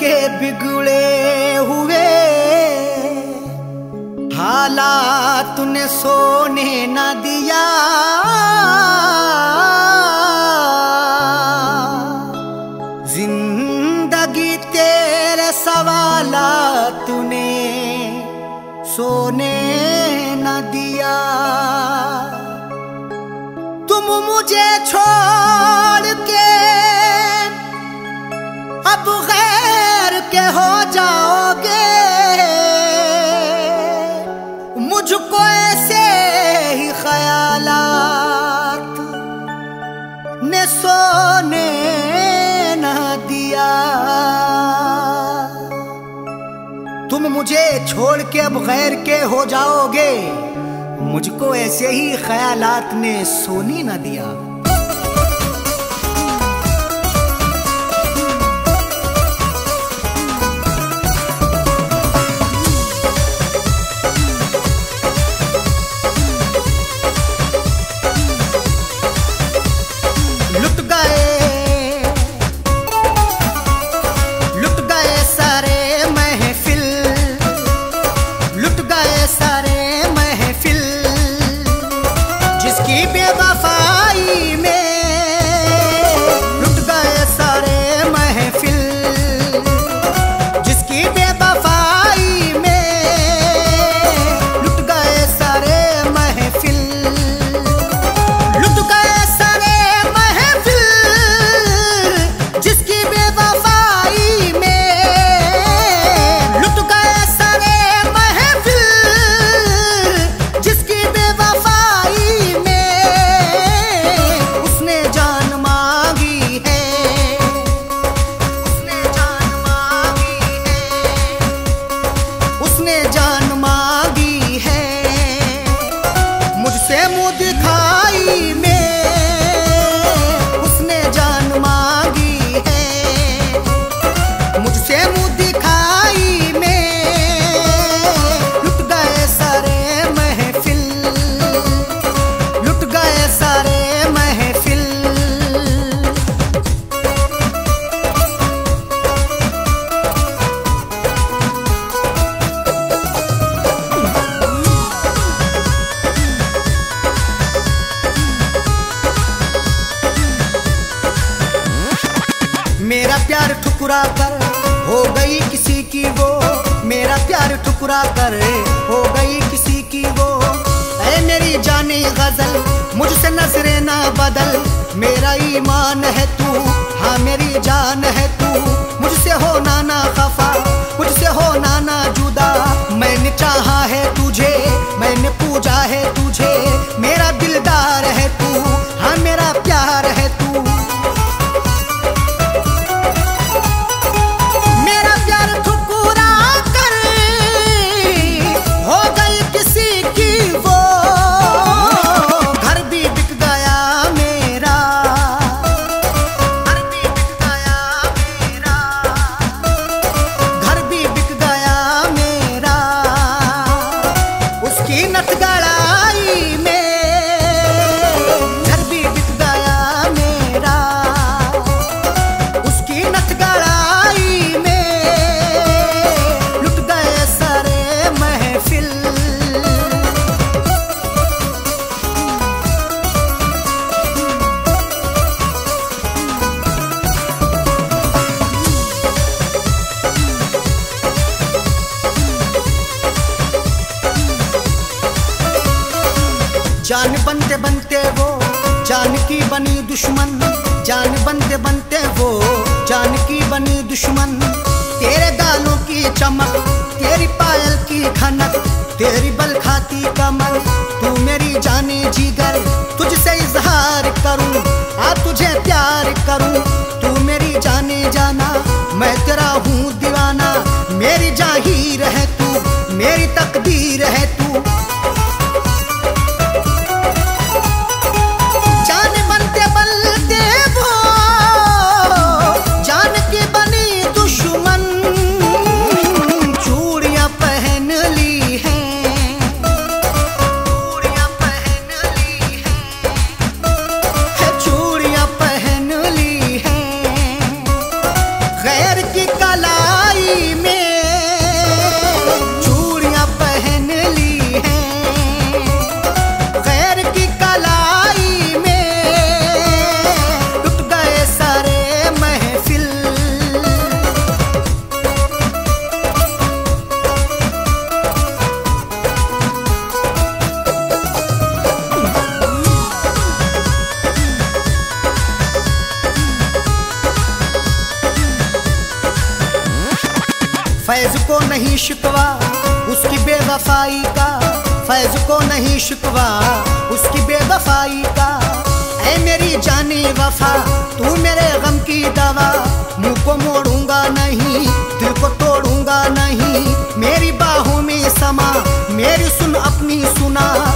के बिगड़े हुए हालात ने सोने न दिया। जिंदगी तेरे सवालात ने सोने न दिया। तुम मुझे छोड़ के अब गैर के हो जाओगे। मुझको ऐसे ही ख्यालात ने सोने न दिया। तुम मुझे छोड़ के अब गैर के हो जाओगे। मुझको ऐसे ही ख्यालात ने सोने न दिया। मेरा प्यार ठुकरा कर हो गई किसी की वो। मेरा प्यार ठुकरा कर हो गई किसी की वो। ऐ मेरी जाने गजल मुझसे नजरे ना बदल। मेरा ईमान है तू, हाँ मेरी जान है तू। मुझसे हो ना खफा, मुझसे हो ना जुदा। मैंने चाहा है तुझे, मैंने पूजा है तुझे। मेरा दिलदार है तू, हाँ मेरा प्यार है तू। जान बनते बनते वो जान की बनी दुश्मन। जान बनते बनते वो जान की बनी दुश्मन। तेरे गालों की चमक, तेरी पायल की खनक, तेरी बल खाती कमर। तू मेरी जाने जिगर, तुझसे इजहार करूं, आ तुझे प्यार करूं। तू मेरी जाने जाना, मैं तेरा हूँ दीवाना। मेरी जाहीर है तू, मेरी तकदीर है तू। की कला फैज को नहीं शिकवा उसकी बेवफाई का, फैज को नहीं शिकवा उसकी बेवफाई का। ऐ मेरी जानी वफा तू मेरे गम की दवा, मुंह को मोड़ूंगा नहीं दिल को तोड़ूंगा नहीं, मेरी बाहों में समा मेरी सुन अपनी सुना।